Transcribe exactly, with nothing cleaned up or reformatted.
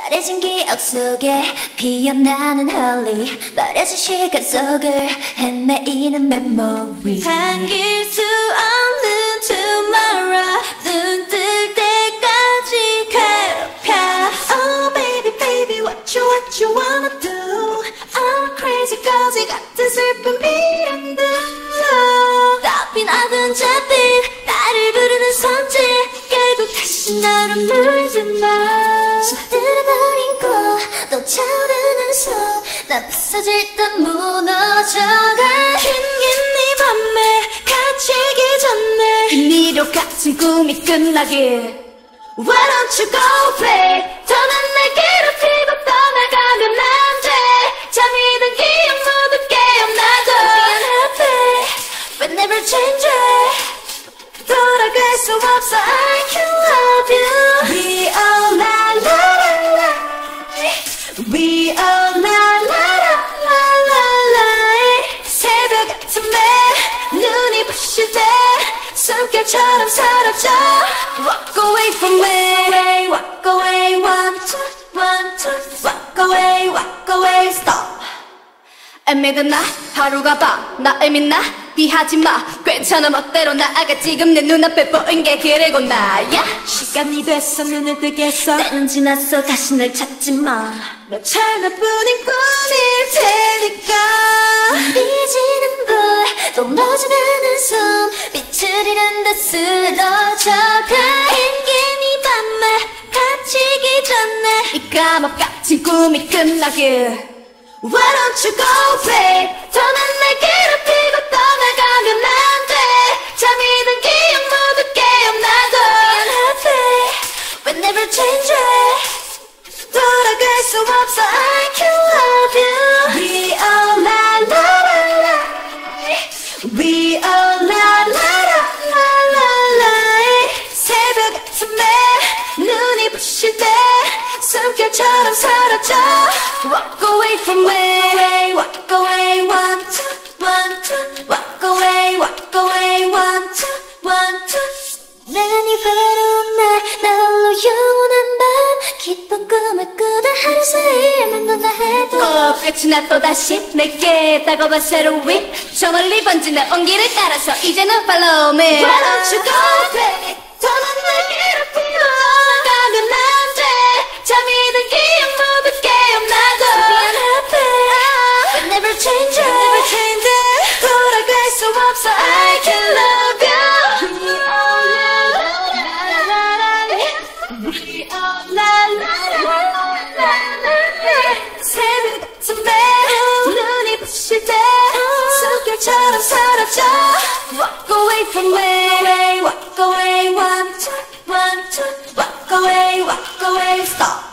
바래진 기억 속에 피어나는 홀리 버려진 시간 속을 헤매이는 메모리 당길 수 없는 tomorrow 눈 뜰 때까지 괴롭혀 Oh baby baby what you what you wanna do I'm crazy 거지 같은 슬픈 미련들 따윈 하던 잡힌 나를 부르는 손짓 결국 다시 너를 물지마 들어버린 꽃또 차오르는 손 나 부서질 듯 무너져가 긴긴 네 맘에 갇히기 전에 니로 갇힌 꿈이 끝나길 Why don't you go play 더는 날 괴롭히고 떠나가면 안돼 잠이 든 기억 모두 깨어나도 미안해 But never change it 돌아갈 수 없어 I can love you We all la la la la We all la la la la la 새벽 같은 매 눈이 부실 때 숨결처럼 사라져 Walk away from me Walk away one two one two Walk away walk away stop 애매든 나 하루가 밤 나를 믿나 비하지마 괜찮아 멋대로 나아가 지금 내 눈앞에 보인 게 그리고 나야 시간이 됐어 눈을 뜨겠어 때는 지났어 다시 널 찾지마 너 찰나뿐인 꿈일 테니까 이지는 불또 멎어가는 숨 빛을 잃은 듯 쓰러져가 긴긴 이 밤에 갇히기 전에 이 감옥 같은 꿈이 끝나길 Why don't you go play 더는 날 괴롭히고 떠나가면 안돼 잠이 든 기억 모두 깨어나도 미안해 But never change it 돌아갈 수 없어 I can love you We all la la la la We all la la la la la la 새벽 같은 매 눈이 부실 때 숨결처럼 사라져 Walk away from me Walk away one two one two Walk away walk away one two one two 난 이 외로운 날 나 홀로 영원한 밤 기쁜 꿈을 꾸다 하루 사이에 만난다 해도 꼭 끝이 나 또다시 내게 다가와 새로운 저 멀리 번지는 온기를 따라서 이제는 follow me Why don't you go back 더는 날 괴롭히고 떠나가면 안돼 잠이 든 기억 모두 깨어나도 미안해 But never change it Never change it 돌아갈 수 없어 I can love you We all la la la la la We all la la la la la 새벽 같은 매 눈이 부실 때 숨결처럼 사라져 Walk away from me Walk away one two one two Walk away walk away stop